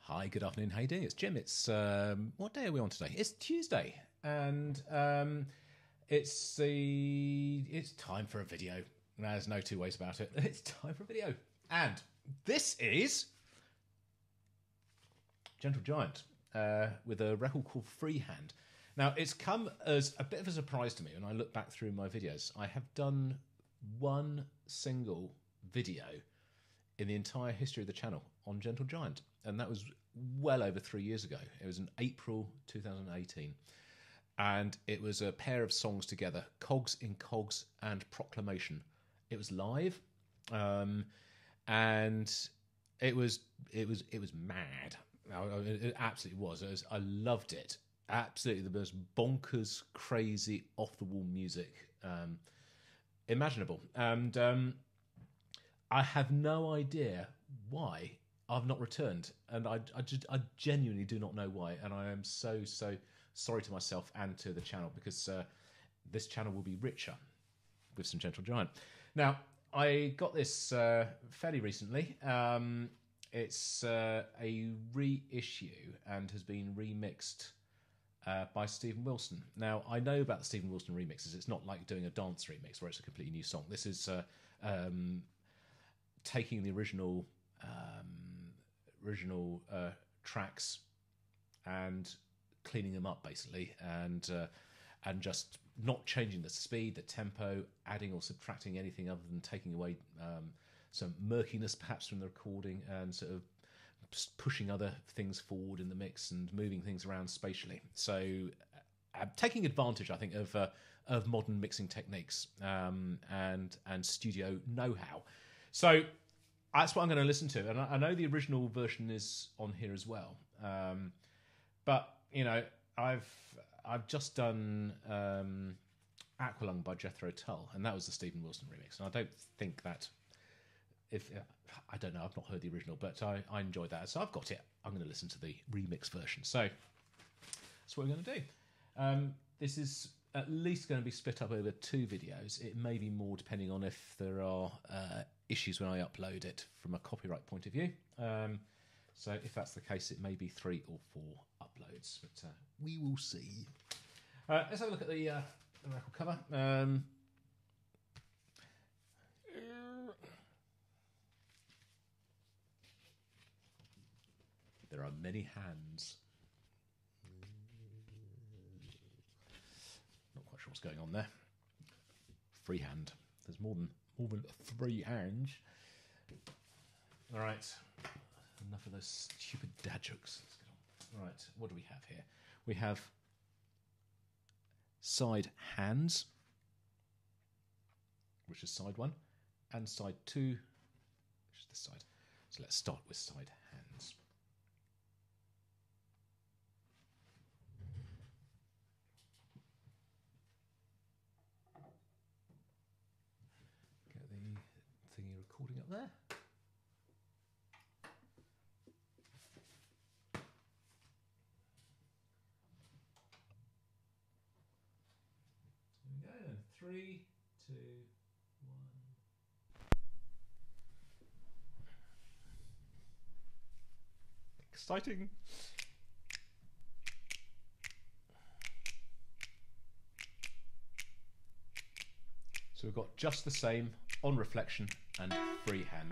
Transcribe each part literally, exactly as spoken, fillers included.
Hi, good afternoon. How you doing? It's Jim. It's um, what day are we on today? It's Tuesday, and um, it's the it's time for a video. There's no two ways about it. It's time for a video, and this is Gentle Giant uh, with a record called Freehand. Now, it's come as a bit of a surprise to me when I look back through my videos. I have done one single video in the entire history of the channel on Gentle Giant, and that was well over three years ago. It was in April two thousand eighteen, and it was a pair of songs together, Cogs in Cogs and Proclamation. It was live, um, and it was it was it was mad. It absolutely was. It was I loved it. Absolutely the most bonkers, crazy, off-the-wall music um, imaginable. And um, I have no idea why I've not returned. And I, I, just, I genuinely do not know why. And I am so, so sorry to myself and to the channel, because uh, this channel will be richer with some Gentle Giant. Now, I got this uh, fairly recently. Um, it's uh, a reissue and has been remixed Uh, by Stephen Wilson. Now, I know about the Stephen Wilson remixes. It's not like doing a dance remix where it's a completely new song. This is uh, um, taking the original um, original uh, tracks and cleaning them up, basically, and uh, and just not changing the speed, the tempo, adding or subtracting anything other than taking away um, some murkiness perhaps from the recording, and sort of pushing other things forward in the mix and moving things around spatially. So uh, taking advantage, I think, of uh, of modern mixing techniques um, and and studio know-how. So that's what I'm going to listen to. And I, I know the original version is on here as well. Um, but, you know, I've I've just done um, Aqualung by Jethro Tull, and that was the Stephen Wilson remix. And I don't think that... If uh, I don't know, I've not heard the original, but I, I enjoyed that. So I've got it. I'm going to listen to the remix version. So that's what we're going to do. Um, this is at least going to be split up over two videos. It may be more depending on if there are uh, issues when I upload it from a copyright point of view. Um, so if that's the case, it may be three or four uploads, but uh, we will see. Uh, let's have a look at the, uh, the record cover. Um, There are many hands. Not quite sure what's going on there. Freehand. There's more than more than three hands. All right. Enough of those stupid dad jokes. Let's get on. All right. What do we have here? We have side hands, which is side one, and side two, which is this side. So let's start with side hands. Thingy recording up there. Here we go. Three, two, one. Exciting. So we've got just the same on reflection and freehand.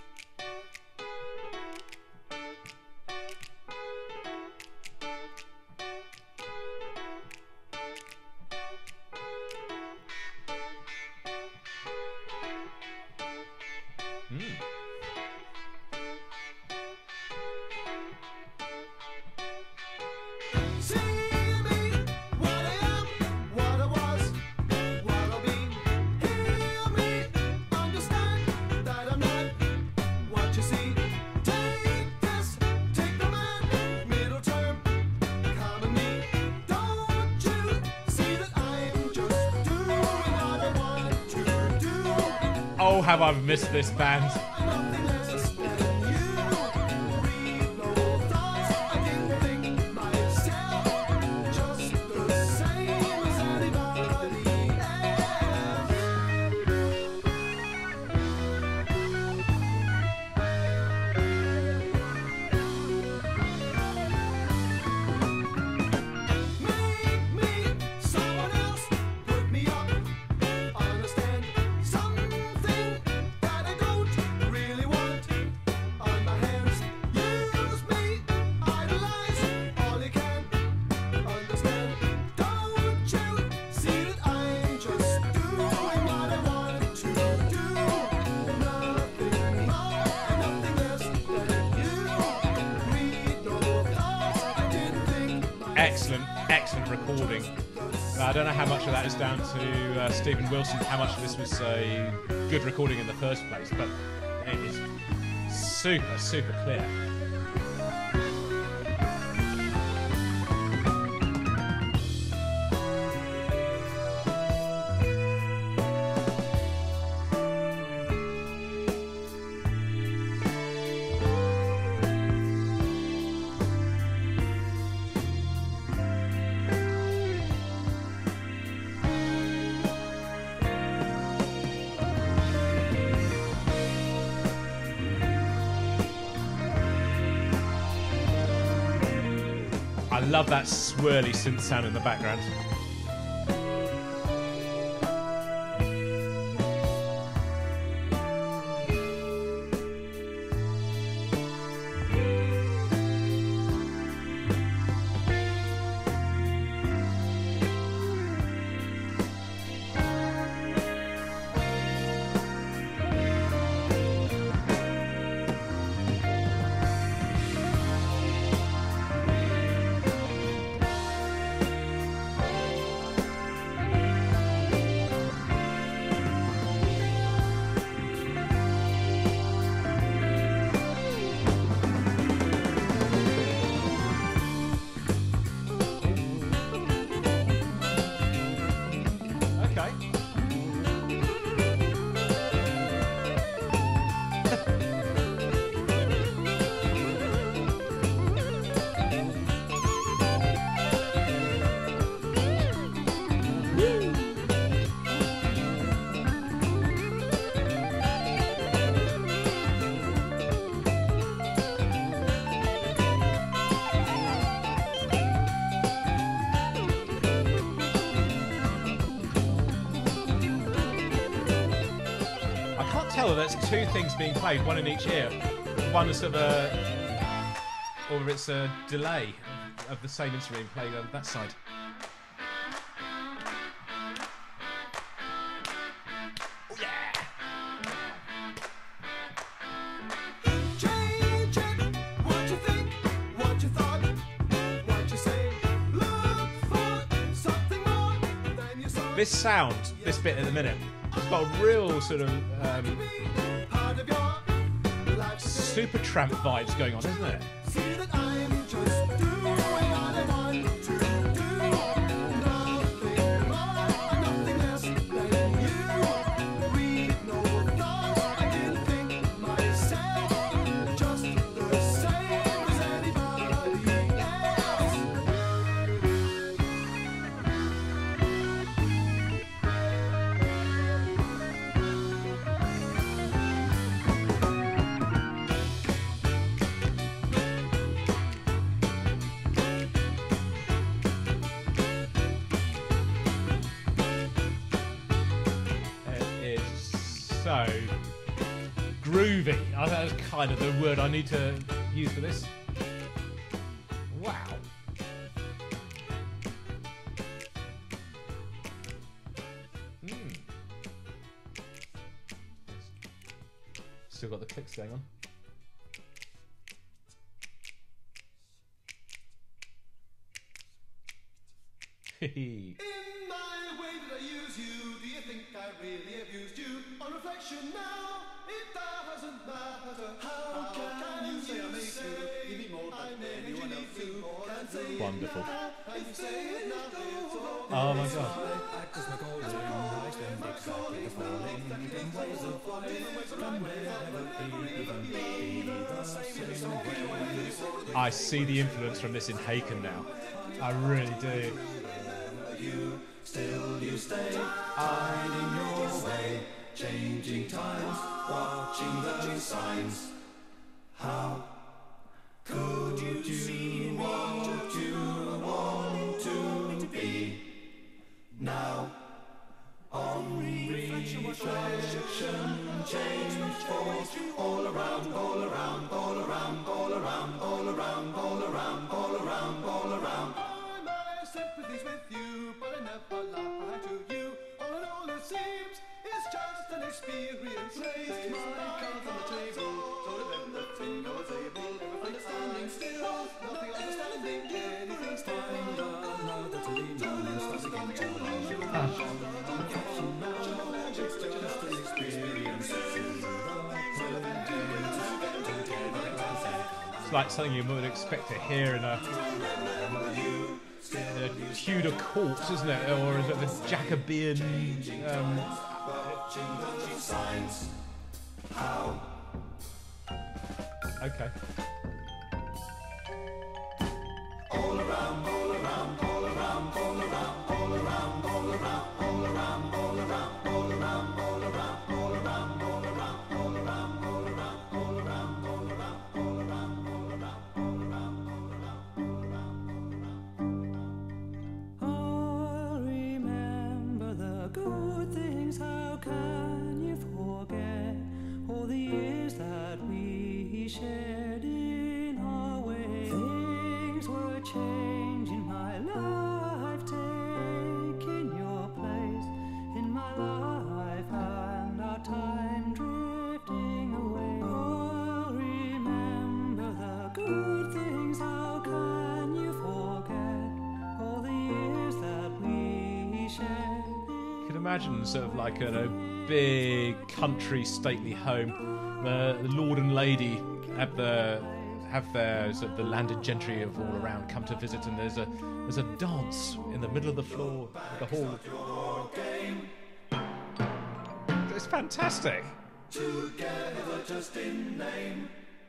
Mm. Oh, have I missed this band? excellent, excellent recording. Uh, I don't know how much of that is down to uh, Stephen Wilson, how much of this was a good recording in the first place, but it is super, super clear. I love that swirly synth sound in the background. There's two things being played, one in each ear. One is sort of a, or it's a delay of the same instrument being played on that side. Oh yeah! Change it, what you think, what you thought, what you say. Look for something more than you saw. This sound, this bit in a minute, it's got a real sort of um, super tramp vibes going on, isn't it? So groovy. I think that's kind of the word I need to use for this. Wow. Mm. Still got the clicks going on. Hehe. I really abused you. On reflection now, it doesn't matter. How, How can, can you say I make you give me more than anyone else do? Can say wonderful. And you say it now, it's all oh my god. Act as my golden, I stand exactly the falling. Different ways of falling, wherever even be the same way. I see the influence from this in Haken now. I really do. You still you stay, hiding your way, changing times, watching those signs. How could you see what you want to be? Now, on reflection, change force all around, all around, all around, all around, all around, all around, all around, all around. My sympathies with you, but I never lie to you. All in all, it seems it's just an experience. Placed my cards on the table, told them everything I was able, understanding still, nothing understanding, anything's fine. like something you would expect to hear in a, in a Tudor court, isn't it? Or a bit of a Jacobean. Um, okay. All around, all around, all around, all around, all around, all around, all around, all around, all around, all around, all around, all around, all around, all around, all around, all around, all around, all around, all around, all around. I'll remember the good things. How can you forget all the years that we shared in our way? Things were changing my life, taking your place in my life, and our time drifting away. Oh, remember the good things. How can you forget all the years that we shared? You can imagine sort of like a, a big country stately home. The, the lord and lady have the have their sort of the landed gentry of all around come to visit, and there's a there's a dance in the middle of the floor of the hall. It's fantastic. Together just in name.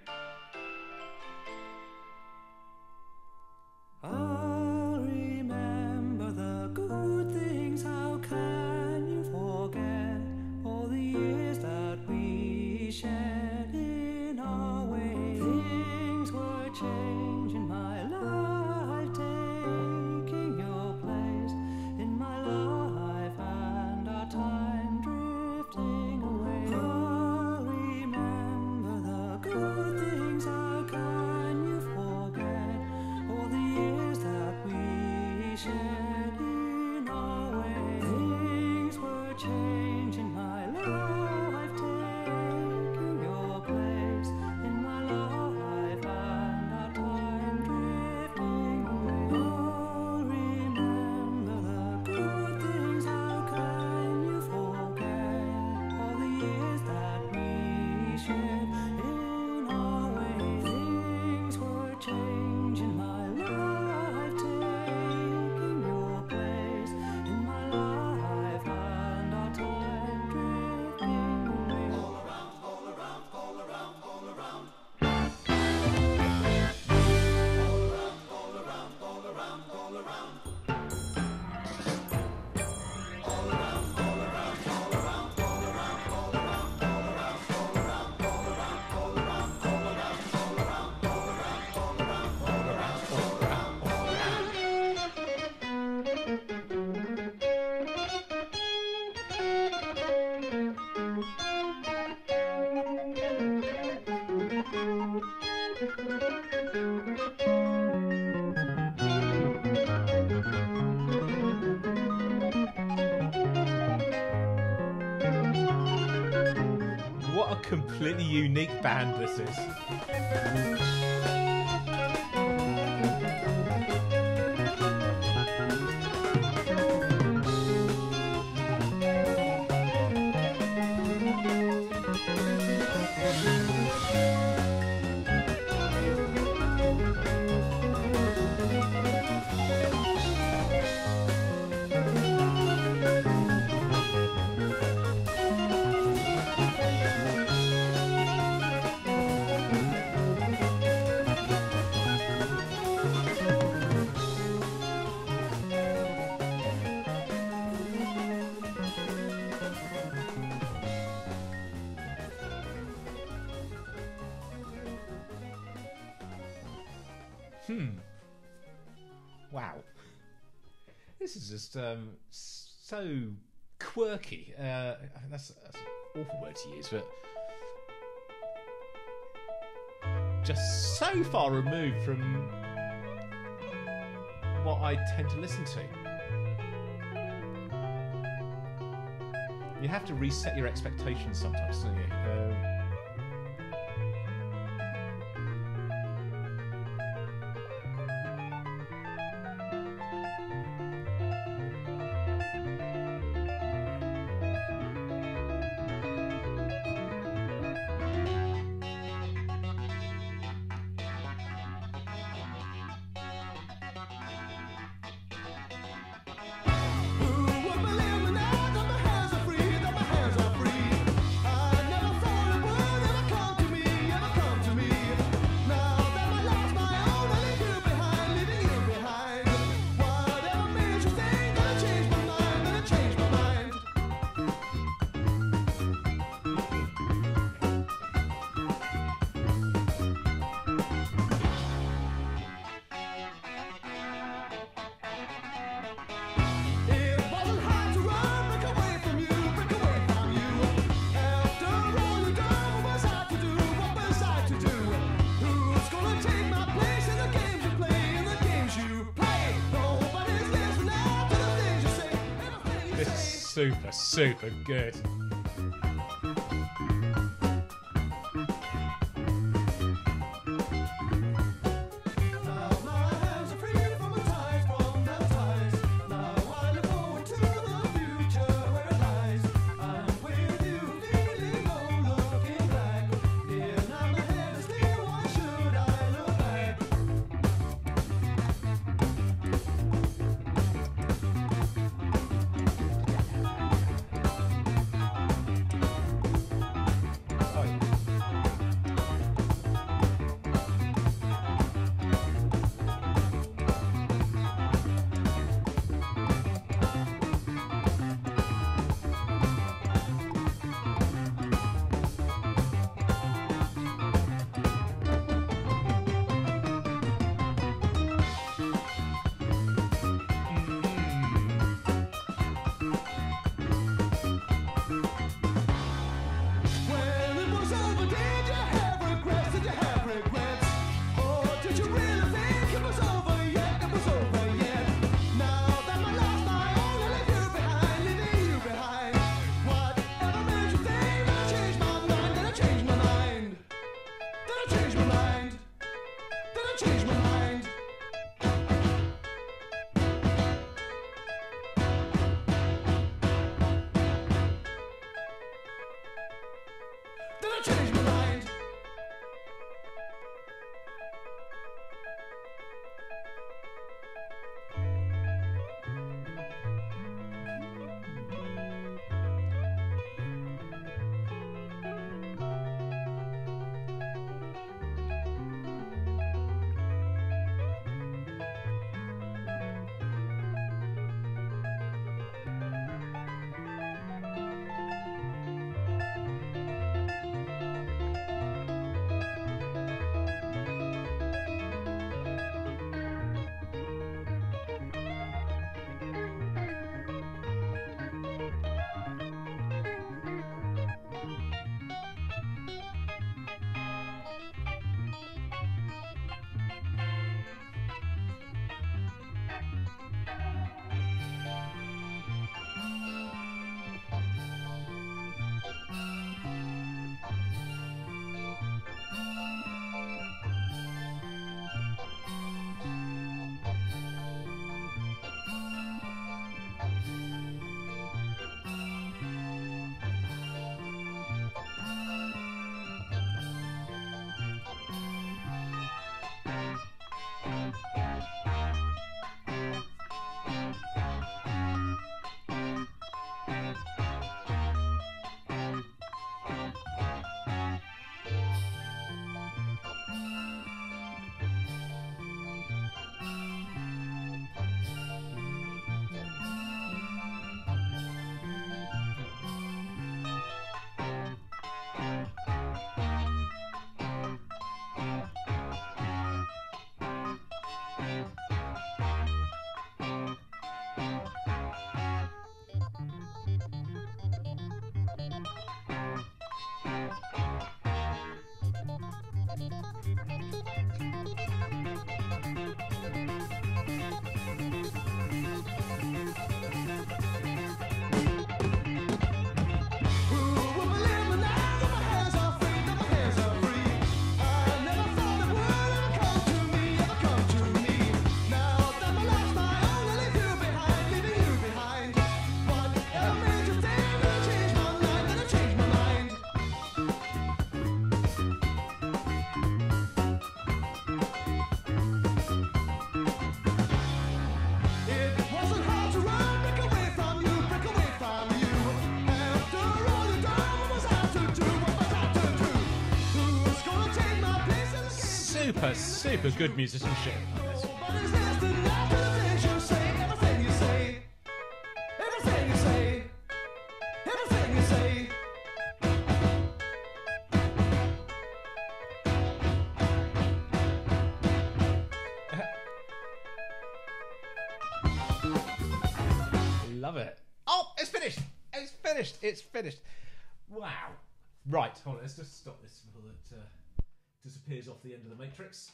I'll remember the good things. How can you forget all the years that we shared in our way? Things were changing my life, taking your place in my life, and our time drifting away. I'll remember the good things. How can you forget all the years that we shared in our way? Things were changing my life, taking your place in my life, and our time drifting away. Oh, remember the good things. How can you forget all the years that we shared in our way? Things were changing my life, taking your place in my life, and our time drifting away. All around, all around, all around, all around. All around, all around, all around. All around, all around, all around, all around, all around, all around, all around, all around, all around, all around, all around, all around, all around, all around, all around, all What a completely unique band this is. Hmm. Wow. This is just um, so quirky. Uh, that's, that's an awful word to use, but just so far removed from what I tend to listen to. You have to reset your expectations sometimes, don't you? Uh, super, super good. Super, super good musicianship on this. Love it. Oh, it's finished. It's finished. It's finished. Wow. Right, hold on. Let's just stop this before it uh, disappears off the end of the matrix.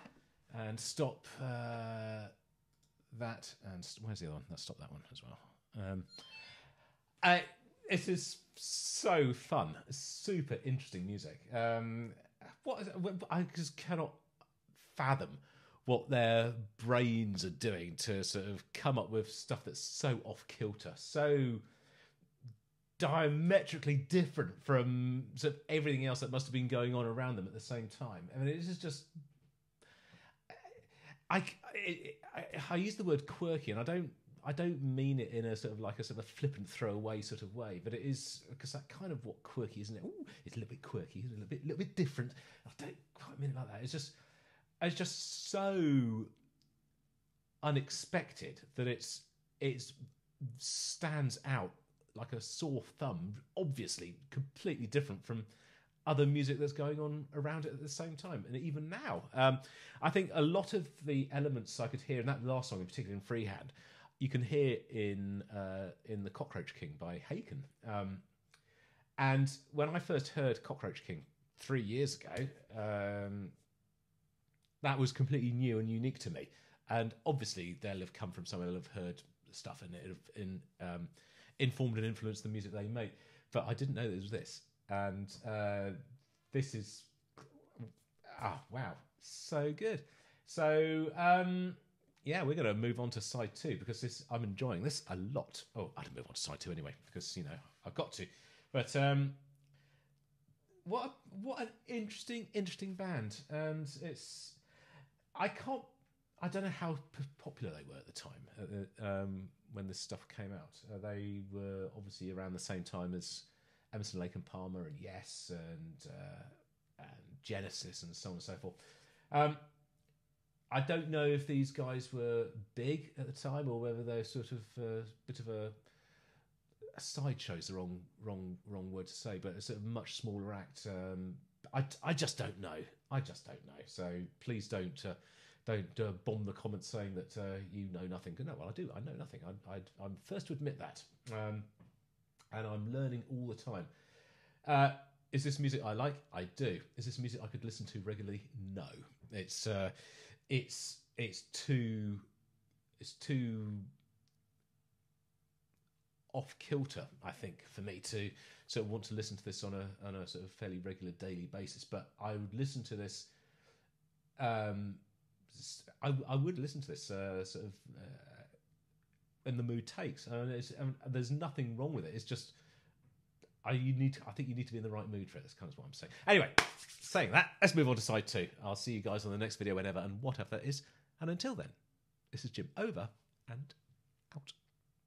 And stop uh, that. And st- where's the other one? Let's stop that one as well. Um, uh, it is so fun, super interesting music. Um, what is, I just cannot fathom what their brains are doing to sort of come up with stuff that's so off kilter, so diametrically different from sort of everything else that must have been going on around them at the same time. I mean, it is just. I, I, I use the word quirky, and I don't I don't mean it in a sort of like a sort of flippant throwaway sort of way, but it is because that kind of what quirky, isn't it? Ooh, it's a little bit quirky, it's a little bit little bit different. I don't quite mean it like that. It's just it's just so unexpected that it's it's stands out like a sore thumb. Obviously, completely different from other music that's going on around it at the same time. And even now, um, I think a lot of the elements I could hear in that last song, in particular in Freehand, you can hear in uh, in the Cockroach King by Haken. Um, and when I first heard Cockroach King three years ago, um, that was completely new and unique to me. And obviously, they'll have come from somewhere, they'll have heard stuff and it have in, um, informed and influenced the music they make. But I didn't know there was this. And uh, this is, ah, wow, so good. So, um, yeah, we're going to move on to side two because this I'm enjoying this a lot. Oh, I'd move on to side two anyway because, you know, I've got to. But um, what a, what an interesting, interesting band. And it's, I can't, I don't know how p- popular they were at the time uh, um, when this stuff came out. Uh, they were obviously around the same time as Emerson, Lake and Palmer and Yes and uh, and Genesis and so on and so forth. Um, I don't know if these guys were big at the time or whether they're sort of a uh, bit of a, a sideshow is the wrong wrong wrong word to say, but a sort of much smaller act. Um, I, I just don't know. I just don't know. So please don't uh, don't uh, bomb the comments saying that uh, you know nothing. No, well I do. I know nothing. I, I, I'm first to admit that. Um, And I'm learning all the time. Uh, is this music I like? I do. Is this music I could listen to regularly? No. It's uh, it's it's too it's too off kilter, I think, for me to sort of want to listen to this on a on a sort of fairly regular daily basis. But I would listen to this. Um, I I would listen to this uh, sort of. Uh, and the mood takes. And it's, and there's nothing wrong with it. It's just, I you need. To, I think you need to be in the right mood for it. That's kind of what I'm saying. Anyway, saying that, let's move on to side two. I'll see you guys on the next video, whenever and whatever that is. And until then, this is Jim over and out.